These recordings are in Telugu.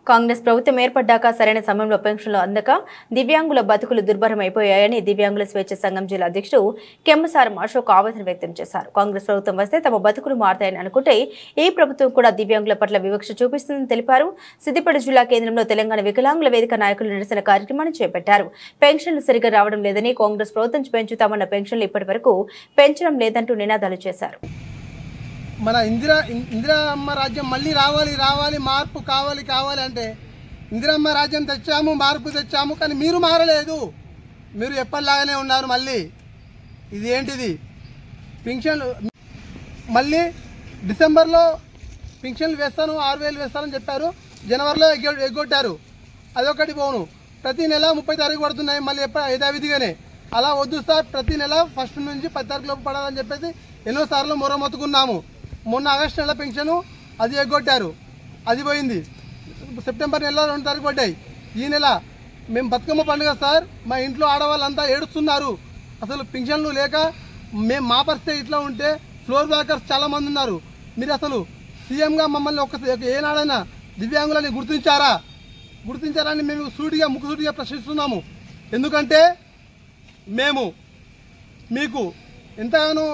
కాంగ్రెస్ ప్రభుత్వం ఏర్పడ్డాక సరైన సమయంలో పెన్షన్లు అందక దివ్యాంగుల బతుకులు దుర్భరమైపోయాయని దివ్యాంగుల స్వేచ్ఛ సంఘం జిల్లా అధ్యక్షుడు కెమ్మసారం అశోక్ ఆవేదన వ్యక్తం చేశారు. కాంగ్రెస్ ప్రభుత్వం వస్తే తమ బతుకులు మారతాయని అనుకుంటే ఈ ప్రభుత్వం కూడా దివ్యాంగుల పట్ల వివక్ష చూపిస్తుందని తెలిపారు. సిద్దిపేట జిల్లా కేంద్రంలో తెలంగాణ వికలాంగుల వేదిక నాయకులు నిరసన కార్యక్రమాన్ని చేపట్టారు. పెన్షన్లు సరిగా రావడం లేదని, కాంగ్రెస్ ప్రభుత్వం పెంచుతామన్న పెన్షన్లు ఇప్పటి వరకు పెంచడం లేదంటూ నినాదాలు చేశారు. మన ఇందిరమ్మ రాజ్యం మళ్ళీ రావాలి మార్పు కావాలి అంటే ఇందిరమ్మ రాజ్యం తెచ్చాము, మార్పు తెచ్చాము, కానీ మీరు మారలేదు. మీరు ఎప్పటిలాగానే ఉన్నారు. మళ్ళీ ఇది ఏంటిది? పింఛన్లు మళ్ళీ డిసెంబర్లో పింఛన్లు వేస్తాను, 6,000 వేస్తానని చెప్పారు. జనవరిలో ఎగ్గొట్టారు. అదొకటి పోను. ప్రతి నెల 30 తారీఖు పడుతున్నాయి. మళ్ళీ యథావిధిగానే అలా వద్దు సార్, ప్రతి నెల 1 నుంచి 10 తారీఖులోపు పడాలని చెప్పేసి ఎన్నోసార్లు మొరమొత్తుకున్నాము. మొన్న ఆగస్టు నెల పెన్షన్ అది ఎగ్గొట్టారు, అది పోయింది. సెప్టెంబర్ నెల 2 తారీఖు పడ్డాయి. ఈ నెల మేము బతుకమ్మ పండుగ సార్, మా ఇంట్లో ఆడవాళ్ళంతా ఏడుస్తున్నారు. అసలు పెన్షన్లు లేక మా పరిస్థితి ఇట్లా ఉంటే ఫ్లోర్ వర్కర్స్ చాలా మంది ఉన్నారు. మీరు అసలు సీఎంగా మమ్మల్ని ఏనాడైనా దివ్యాంగులని గుర్తించారని మేము ముక్కుసూటిగా ప్రశ్నిస్తున్నాము. ఎందుకంటే మేము మీకు ఎంతగానో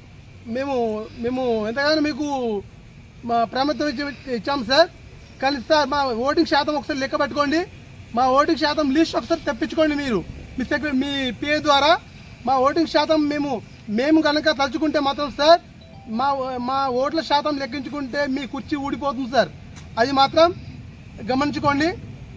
మీకు ప్రాముఖ్యత ఇచ్చాము సార్. కానీ సార్ మా ఓటింగ్ శాతం ఒకసారి లెక్క పెట్టుకోండి. మా ఓటింగ్ శాతం లిస్ట్ ఒకసారి తెప్పించుకోండి. మీరు మీ పిఏ ద్వారా మా ఓటింగ్ శాతం మేము కనుక తలుచుకుంటే మాత్రం సార్ మా ఓట్ల శాతం లెక్కించుకుంటే మీ కుర్చీ ఊడిపోతుంది సార్. అది మాత్రం గమనించుకోండి.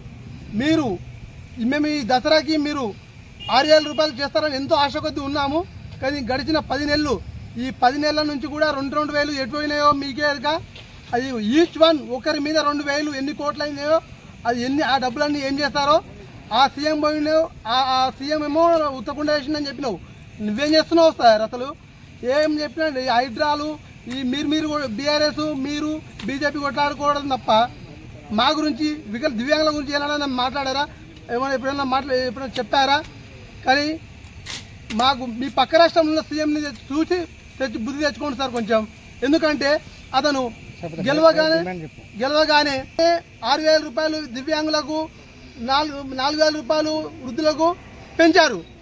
మేము ఈ దసరాకి మీరు 6,000 రూపాయలు చేస్తారని ఎంతో ఆశ కొద్దీ ఉన్నాము. కానీ గడిచిన 10 నెలలు, ఈ 10 నెలల నుంచి కూడా 2,000 ఎటుపోయినాయో మీకే ఎరుక. అది ఈచ్ వన్ ఒకరి మీద 2,000 ఎన్ని కోట్లు అయినాయో, అది ఆ డబ్బులన్నీ ఏం చేస్తారో. ఆ సీఎం పోయినావు, ఆ సీఎం ఏమో ఉత్తకుండా వేసిందని చెప్పినావు. నువ్వేం చేస్తున్నావు సార్? అసలు ఏం చెప్పినా హైడ్రాలు మీరు బీఆర్ఎస్ మీరు బీజేపీ కొట్లాడుకోవడం తప్ప మా గురించి దివ్యాంగుల గురించి ఏమైనా మాట్లాడారా? ఎప్పుడైనా చెప్పారా? కానీ మాకు మీ పక్క రాష్ట్రంలో సీఎంని చూసి బుద్ధి తెచ్చుకోండి సార్ కొంచెం. ఎందుకంటే అతను గెలవగానే 6,000 రూపాయలు దివ్యాంగులకు, 4,000 రూపాయలు వృద్ధులకు పెంచారు.